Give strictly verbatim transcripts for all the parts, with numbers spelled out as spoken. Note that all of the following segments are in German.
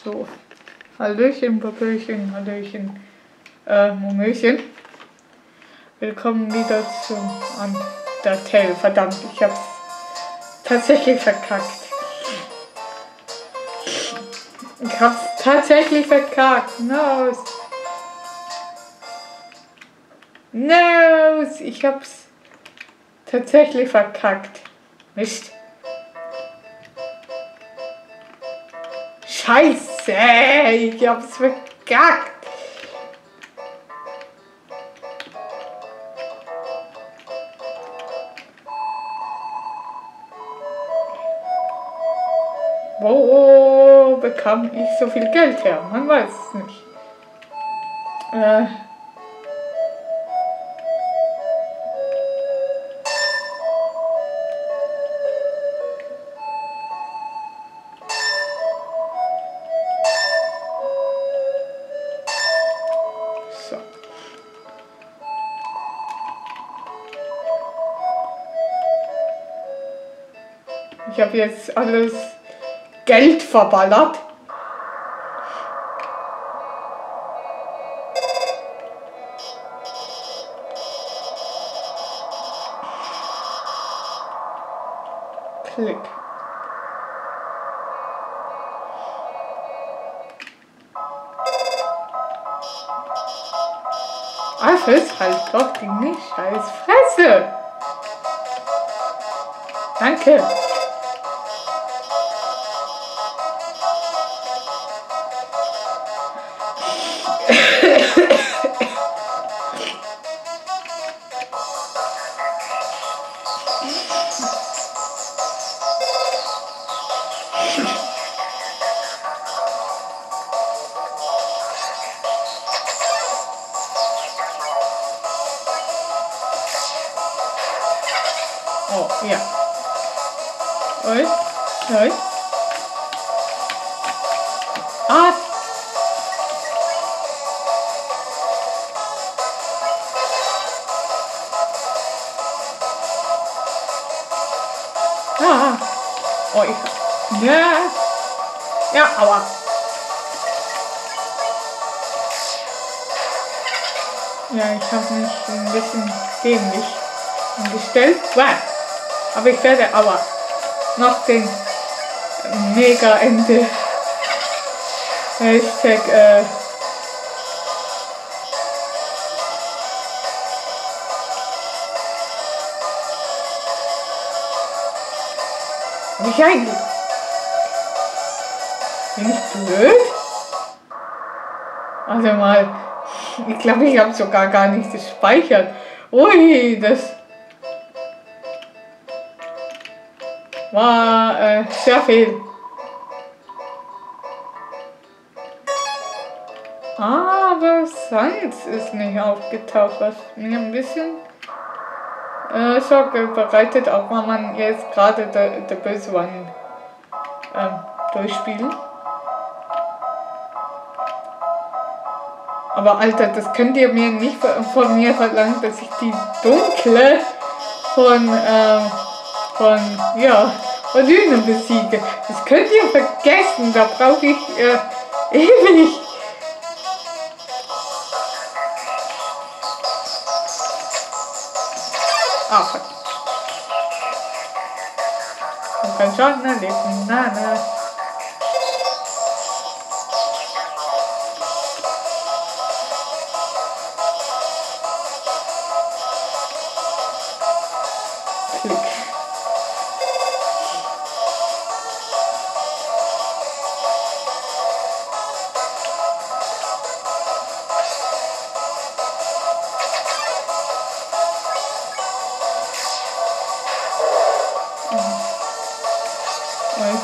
So, Hallöchen, Popöchen, Hallöchen, äh, Momöchen. Willkommen wieder zu Undertale. Verdammt, ich hab's tatsächlich verkackt. Ich hab's tatsächlich verkackt. No. No, ich hab's tatsächlich verkackt. Mist. Scheiße, ich hab's verkackt. Wo bekam ich so viel Geld her? Man weiß es nicht. Äh so. Ich habe jetzt alles Geld verballert. Klick. Alfes, halt doch die nicht scheiß Fresse. Danke. Oh, ja. Oi, oi. Ah! Ah! Oh, ich... Ja! Ja, aua! Ja, ich habe mich ein bisschen dämlich gestellt. Wow. Aber ich werde aber noch den Mega-Ende Hashtag äh, hab ich eigentlich? Bin ich blöd? Also mal, ich glaube, ich habe sogar gar nicht gespeichert. Ui, das war äh, sehr viel. Aber Science ist nicht aufgetaucht, was mir ein bisschen äh, Sorge bereitet, auch wenn man jetzt gerade der, der Böse One ähm, durchspielen. Aber Alter, das könnt ihr mir nicht von mir verlangen, dass ich die Dunkle von, ähm, von, ja, von Lüne besiege. Das könnt ihr vergessen, da brauche ich äh, ewig. Ah, fuck. Man kann Schaden erleben, na, na. Klick. Oi.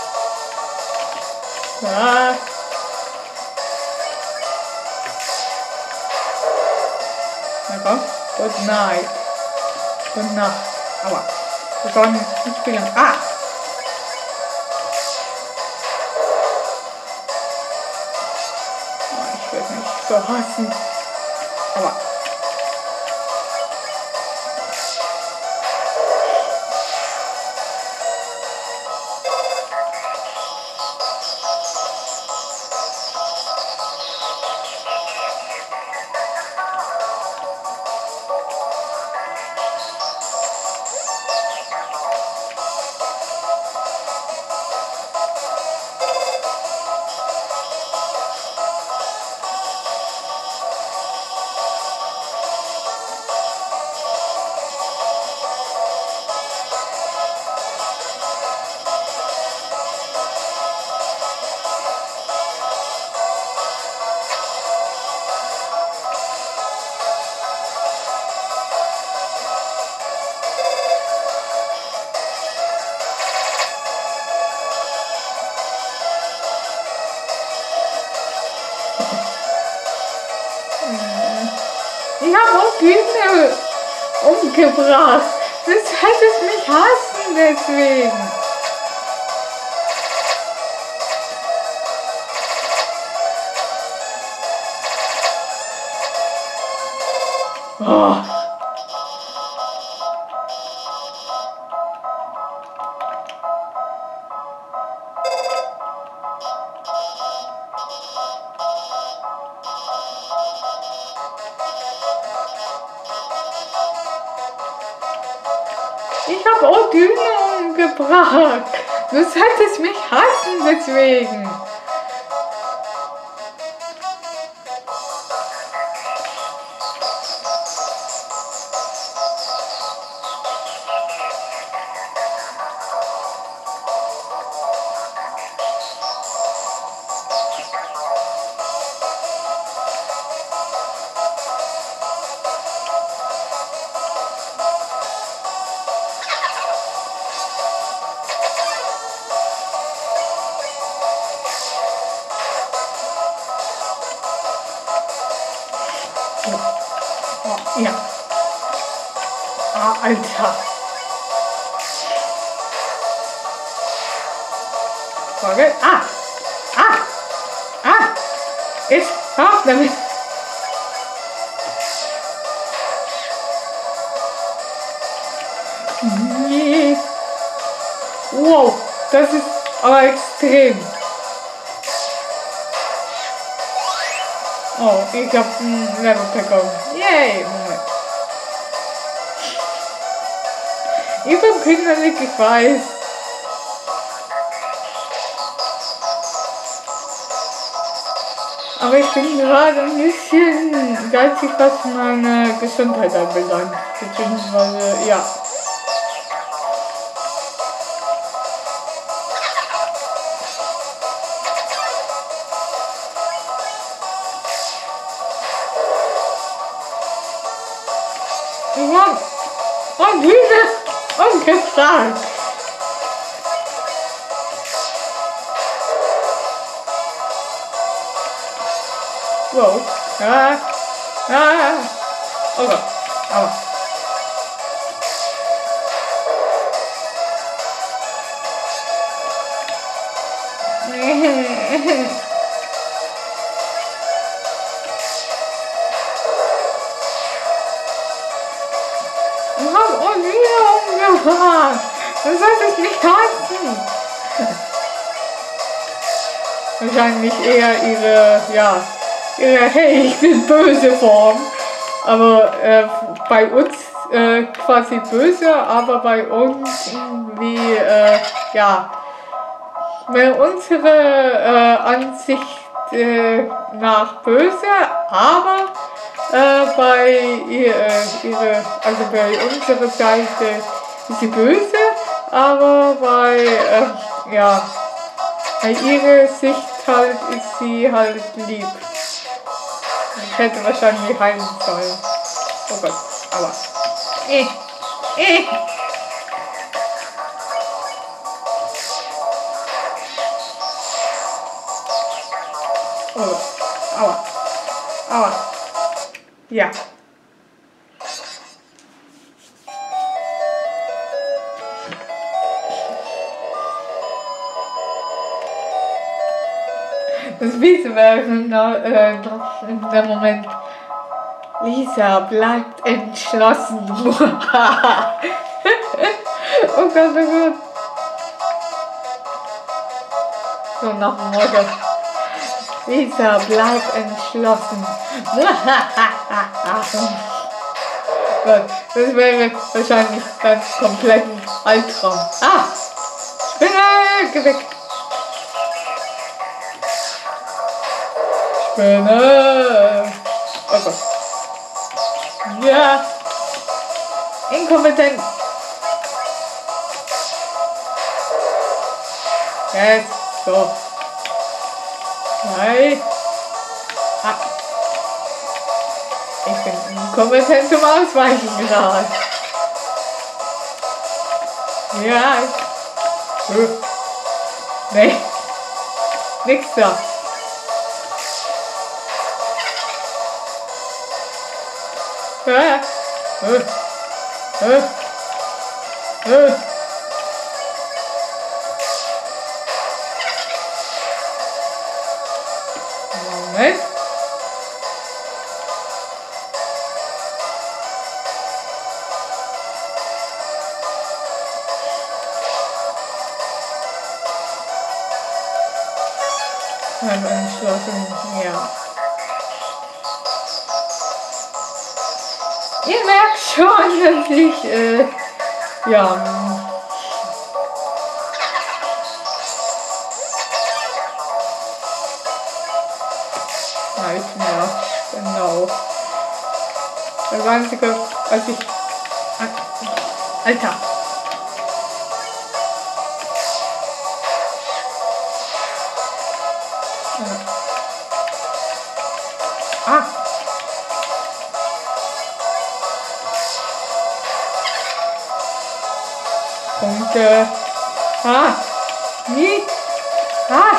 Ah. Na komm. Good night. Good Nacht. Aua. Wir sollen nicht spielen. Ah! Oh, ich werde mich so hassen. Aua. Ich habe auch Düne umgebracht. Das hättest mich hassen deswegen. Oh. Ich habe auch Düne umgebracht. Du hättest mich hassen deswegen. Ja. Ah, Alter. Folge. Ah. Ah. Ah. Jetzt auf damit. Nee. Wow. Das ist aber extrem. Oh, ich hab ein Level bekommen. Yay! Moment. Ich bin pingelig, ich weiß. Aber ich bin gerade ein bisschen geizig, was meine Gesundheit anbelangt. Beziehungsweise, ja. Ich hab und Hühner und gefragt. Wow. Ah. Ah. Oh Gott. Aua. Ich hab Olivia umgebracht. Das sollte ich nicht hassen. Wahrscheinlich eher ihre, ja, ihre hey, ich bin böse Form. Aber äh, bei uns äh, quasi böse, aber bei uns irgendwie, äh, ja, unsere äh, Ansicht äh, nach böse, aber äh, bei ihr, äh, ihre, also bei unserer Seite ist sie böse, aber bei, äh, ja, bei ihrer Sicht halt ist sie halt lieb. Ich hätte wahrscheinlich heilen sollen. Oh Gott, aber. Eh, eh. Oh, aua, aua, ja. Das Wiese wäre noch, äh, noch in dem Moment. Lisa bleibt entschlossen. Oh Gott, oh Gott. So, nach dem Motto. Lisa bleibt entschlossen. Gott, das wäre wahrscheinlich ganz komplett ein Albtraum. Ah! Spinne! Geh weg! Spinne! Oh Gott. Ja! Inkompetent! Jetzt! So! Nein! Ah. Ich bin inkompetent zum Ausweichen gerade. Ja. Uh. Nee. Nix da. Ah. Äh. Äh. Äh. Moment. Haben entschlossen, ja. Ihr merkt schon, dass ich, äh, ja. Nicht mehr, genau. Das Einzige, was ich... Alter! Ah! Punkte! Ah! Nie! Ah!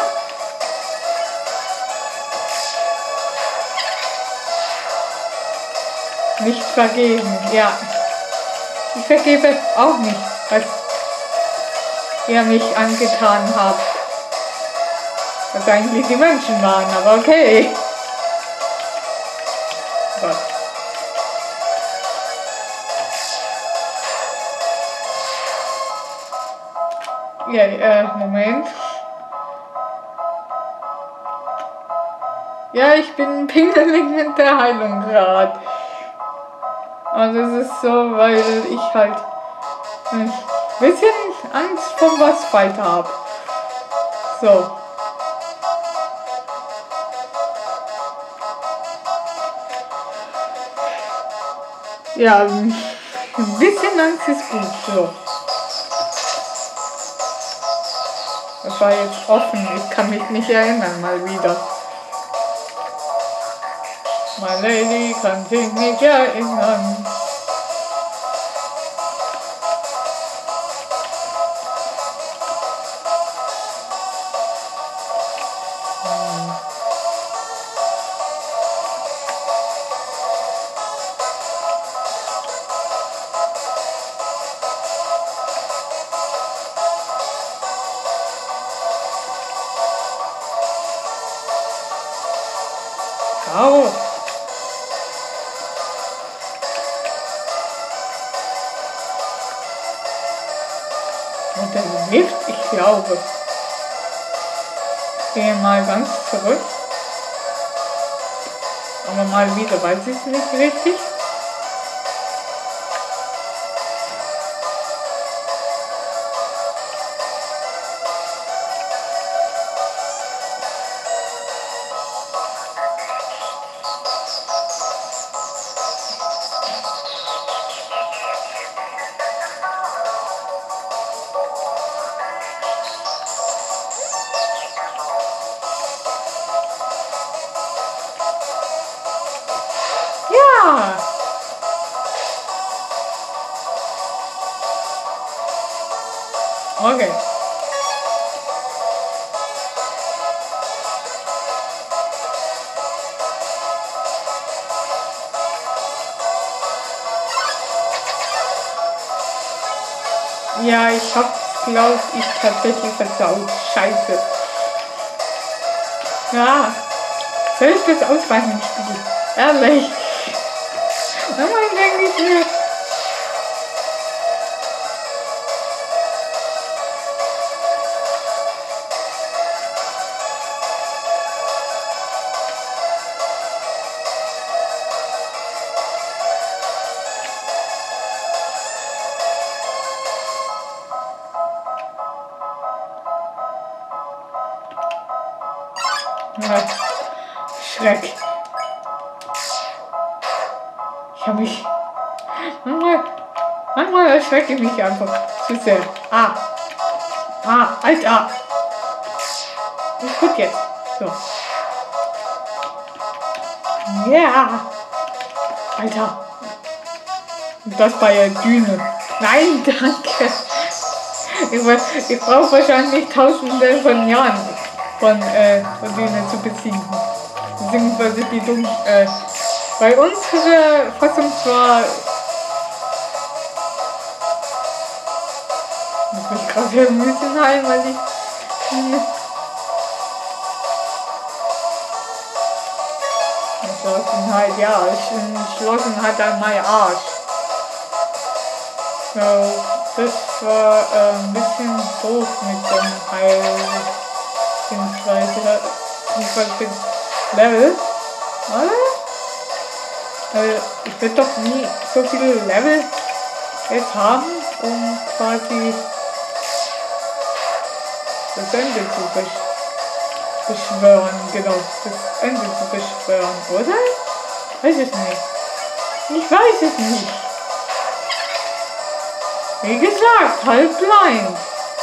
Nicht vergeben, ja. Ich vergebe auch nicht, was ihr mich angetan habt. Was eigentlich die Menschen waren, aber okay. Gott. Ja, äh, Moment. Ja, ich bin pingelig mit der Heilung gerade. Also es ist so, weil ich halt ein bisschen Angst vor was weiter habe. So. Ja, ein bisschen Angst ist gut. So. Das war jetzt offen, ich kann mich nicht erinnern, mal wieder. My Lady kann sich nicht erinnern. Hm. Au. Und der Lift, ich glaube. Ich gehe mal ganz zurück. Aber mal wieder weiß ich es nicht richtig. Okay. Ja, ich hab's, glaub ich, tatsächlich versaut. Scheiße. Ja. Soll ich das ausweichen spielen? Ehrlich. Manchmal denke ich mir. Ja, Schreck. Ich habe mich... Manchmal, manchmal erschrecke ich mich einfach zu sehr. Ah. Ah, Alter. Ist gut jetzt. So. Ja. Yeah. Alter. Und das bei der Düne. Nein, danke. Ich, ich brauche wahrscheinlich tausende von Jahren. Von, äh, von denen zu besiegen. Beziehungsweise die Dun äh, Bei unserer Fassung zwar. Ich muss mich gerade ein bisschen heilen, weil ich. Entschlossenheit, ja, Entschlossenheit an meinen Arsch. So, das war äh, ein bisschen doof mit dem Heil. Beziehungsweise, ich Level. Oder? Äh, ich will doch nie so viele Level jetzt haben, um quasi das Ende zu besch beschwören. Genau, das Ende zu beschwören, oder? Weiß es nicht. Ich weiß es nicht. Wie gesagt, halb blind.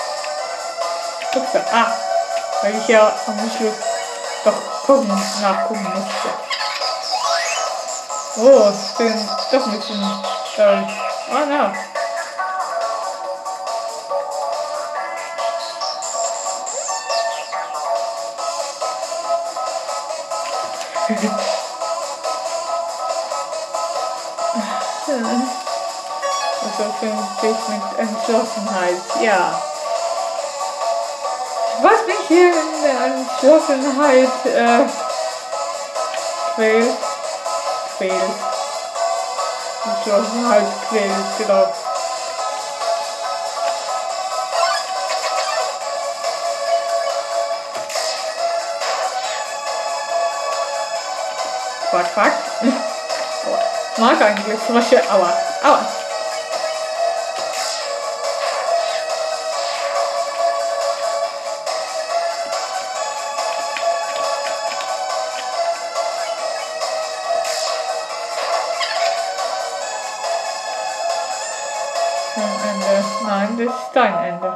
Ups, ah, weil ich ja am Schluss doch gucken, nachgucken musste. Oh, ich bin doch ein bisschen äh, oh no. Also finde ich mit Entschlossenheit, ja. Was mich hier in der Entschlossenheit äh, quält, quält. Entschlossenheit quält, genau. Quack, quack. Aua. Ich mag eigentlich Frösche, aua, aua. Ende. Nein, das ist dein Ende.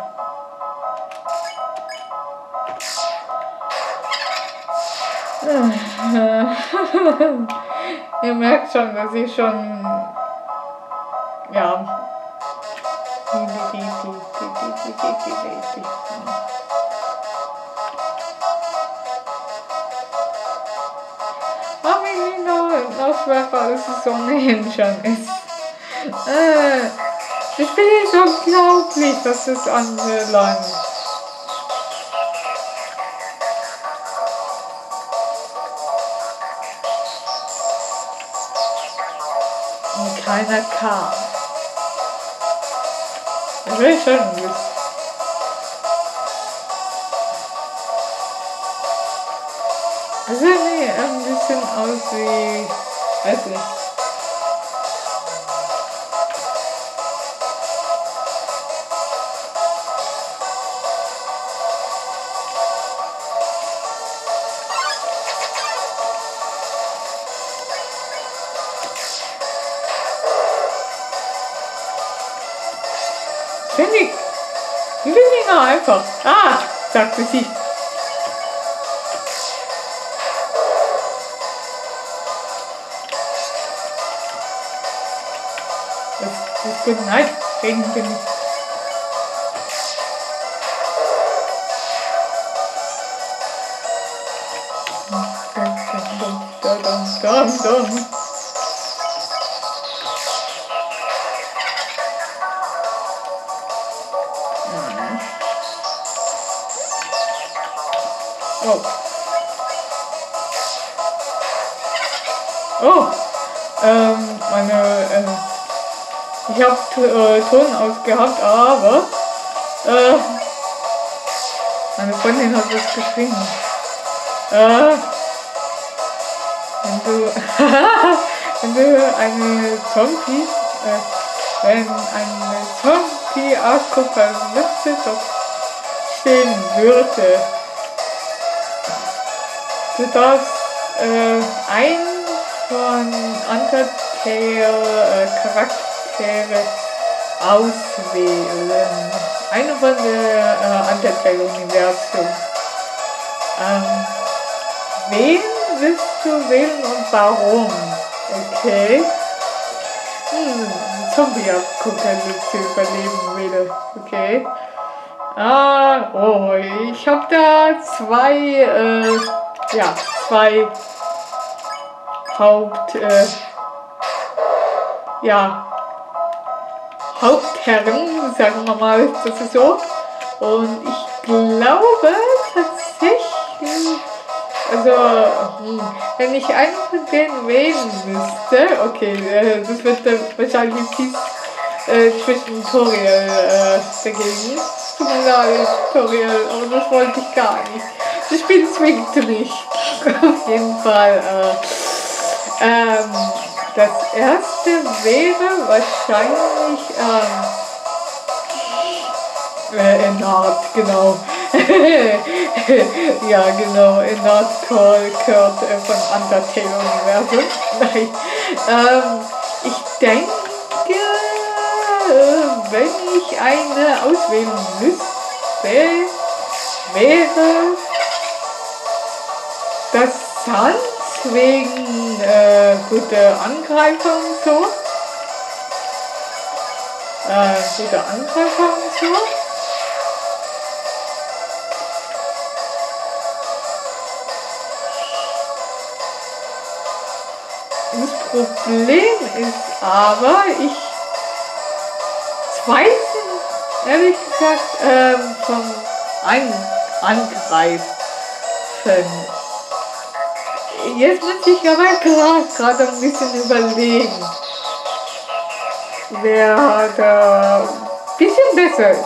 Ihr merkt schon, dass ich schon, ja, aber ich noch, noch schwerer, dass es ohnehin schon ist. Äh, Ich bin nicht so unglaublich, dass es anbelangt. Und keiner kam. Das will ich schon wissen. Das sieht mir ein bisschen aus wie, weiß nicht. Finde ich. Die Finger einfach. Ah, sagte sie. Das, das ist gut. Nein, reden wir nicht. Dum, dum, dum, dum. Oh. Oh. Ähm, meine, äh, ich habe äh, Ton ausgehabt, aber äh, meine Freundin hat was geschrieben. Äh, wenn du, wenn du eine Zombie, äh, wenn eine Zombie-Apokalypse doch stehen würde, du darfst äh, einen von Undertale äh, Charaktere auswählen. Eine von der äh, Undertale-Universum. Ähm, wen willst du wählen und warum? Okay. Hm, Zombie-Apokalypse überleben will. Okay. Ah, oh, ich habe da zwei, äh, ja, zwei Haupt, äh, ja, Hauptherren, sagen wir mal, das ist so. Und ich glaube tatsächlich, also, hm, wenn ich einen von denen wählen müsste, okay, äh, das wird dann wahrscheinlich dies äh, zwischen Toriel äh, dagegen. Tut mir leid, Toriel, aber das wollte ich gar nicht. Das Spiel zwingte mich. Auf jeden Fall. Äh, ähm, das erste wäre wahrscheinlich ähm, äh, Ennard, genau. Ja, genau, Ennard Call Kurt äh, von Undertale Universum. Nein. Ähm, ich denke, äh, wenn ich eine auswählen müsste, wäre das Sans wegen äh, guter Angreifer und so. Äh, guter Angreifer und so. Das Problem ist aber, ich zweifle, ehrlich gesagt, ähm, vom An- Angreifen. Jetzt muss ich aber gerade ein bisschen überlegen, wer da ein bisschen besser ist.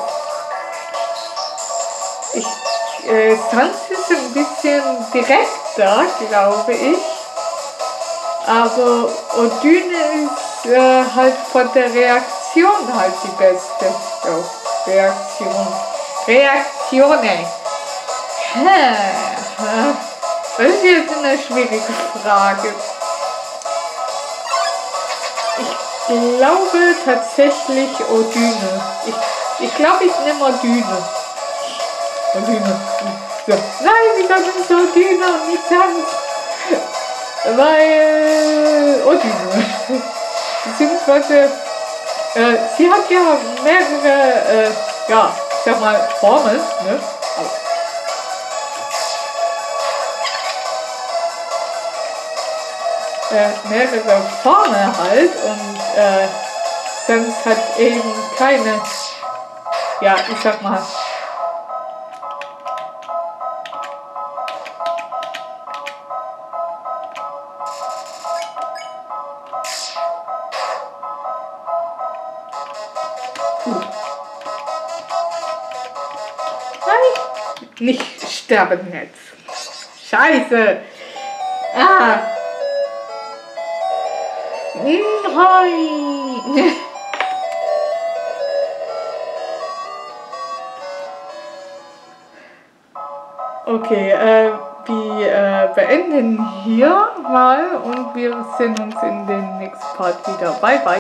Ich, äh, Sans ist ein bisschen direkter, glaube ich. Aber Odyne ist äh, halt von der Reaktion halt die beste. So, Reaktion. Reaktionen. Das ist jetzt eine schwierige Frage. Ich glaube tatsächlich Odyne. Ich, ich glaube, ich nehme Odyne. Odyne. So. Nein, ich sage nicht Odyne und nicht Sans. Weil Odyne. Beziehungsweise äh, sie hat ja mehrere, äh, ja, ich sag mal, Formeln, ne? Äh, mehrere Formen halt und äh, Sans hat eben keine, ja, ich sag mal, Nein, nicht sterben jetzt. Scheiße. Ah. Nein. Okay, äh, wir äh, beenden hier mal und wir sehen uns in den nächsten Part wieder. Bye, bye.